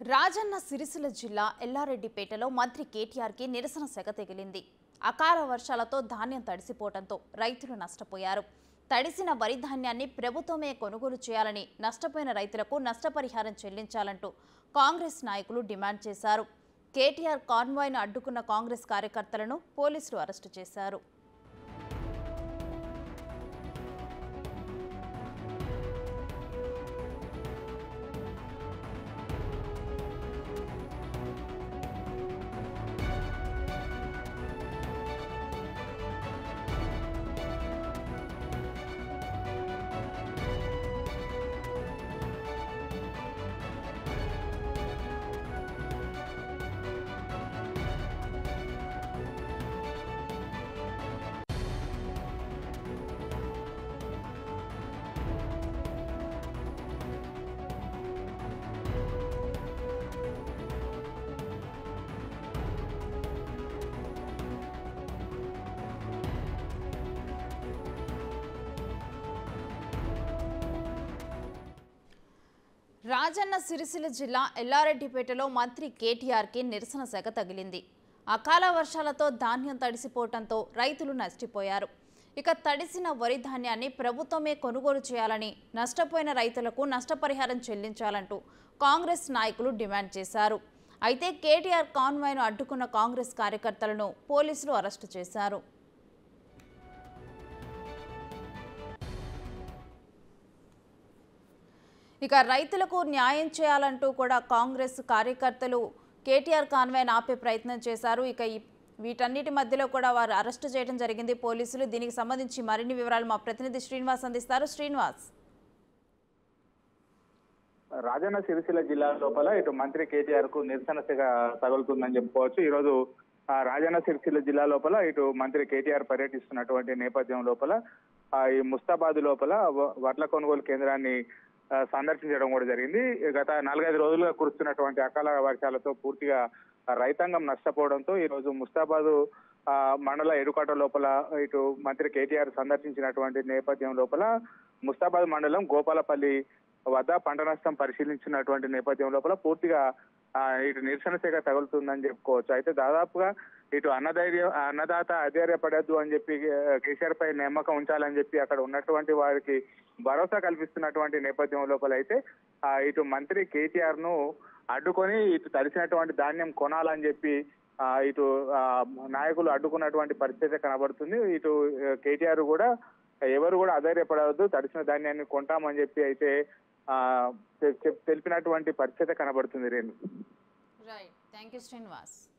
రాజన్న సిరిసిల్ల జిల్లా ఎల్లారెడ్డిపేటలో మంత్రి కేటీఆర్కి నిరసన సెగ తగిలింది. అకాల వర్షాలతో ధాన్యం తడిసిపోవడంతో రైతులు నష్టపోయారు. తడిసిన వరి ధాన్యాన్ని ప్రభుత్వమే కొనుగోలు చేయాలని, నష్టపోయిన రైతులకు నష్టపరిహారం చెల్లించాలంటూ కాంగ్రెస్ నాయకులు డిమాండ్ చేశారు. కేటీఆర్ కాన్వాయ్ను అడ్డుకున్న కాంగ్రెస్ కార్యకర్తలను పోలీసులు అరెస్టు చేశారు. రాజన్న సిరిసిల్ల జిల్లా ఎల్లారెడ్డిపేటలో మంత్రి కేటీఆర్కి నిరసన సెగ తగిలింది. అకాల వర్షాలతో ధాన్యం తడిసిపోవడంతో రైతులు నష్టపోయారు. ఇక తడిసిన వరి ధాన్యాన్ని ప్రభుత్వమే కొనుగోలు చేయాలని, నష్టపోయిన రైతులకు నష్టపరిహారం చెల్లించాలంటూ కాంగ్రెస్ నాయకులు డిమాండ్ చేశారు. అయితే కేటీఆర్ కాన్వాయ్ను అడ్డుకున్న కాంగ్రెస్ కార్యకర్తలను పోలీసులు అరెస్టు చేశారు. ఇక రైతులకు న్యాయం చేయాలంటూ కూడా కాంగ్రెస్ కార్యకర్తలు కేటీఆర్ కాన్వాయ్ను ఆపే ప్రయత్నం చేశారు. ఇక వీటన్నిటి మధ్యలో కూడా వారు అరెస్టు చేయడం జరిగింది పోలీసులు. దీనికి సంబంధించి మరిన్ని వివరాలు మా ప్రతినిధి శ్రీనివాస్ అందిస్తారు. శ్రీనివాస్, రాజన్న సిరిసిల్ల జిల్లా లోపల ఇటు మంత్రి కేటీఆర్ కు నిరసన సెగ తగులుతుందని చెప్పుకోవచ్చు. ఈ రోజు రాజన్న సిరిసిల్ల జిల్లా లోపల ఇటు మంత్రి కేటీఆర్ పర్యటిస్తున్నటువంటి నేపథ్యం లోపల ఈ ముస్తాబాద్ లోపల వడ్ల కొనుగోలు కేంద్రాన్ని సందర్శించడం కూడా జరిగింది. గత 4-5 రోజులుగా కురుస్తున్నటువంటి అకాల వర్షాలతో పూర్తిగా రైతాంగం నష్టపోవడంతో ఈ రోజు ముస్తాబాద్ మండల ఎడుకాట లోపల ఇటు మంత్రి కేటీఆర్ సందర్శించినటువంటి నేపథ్యం లోపల ముస్తాబాద్ మండలం గోపాలపల్లి వద్ద పంట నష్టం పరిశీలించినటువంటి నేపథ్యం లోపల పూర్తిగా ఇటు నిరసన శాఖ తగులుతుందని చెప్పుకోవచ్చు. అయితే దాదాపుగా ఇటు అన్నదాత అధైర్యపడద్దు అని చెప్పి కేసీఆర్ పై నమ్మకం ఉంచాలని చెప్పి అక్కడ ఉన్నటువంటి వారికి భరోసా కల్పిస్తున్నటువంటి నేపథ్యం లోపల అయితే ఇటు మంత్రి కేటీఆర్ ను అడ్డుకొని ఇటు తడిసినటువంటి ధాన్యం కొనాలని చెప్పి ఇటు నాయకులు అడ్డుకున్నటువంటి పరిస్థితి కనబడుతుంది. ఇటు కేటీఆర్ కూడా ఎవరు కూడా అధైర్యపడవద్దు, తడిసిన ధాన్యాన్ని కొంటామని చెప్పి అయితే తెలిపినటువంటి పరిస్థితి కనబడుతుంది. Right, thank you Srinivas.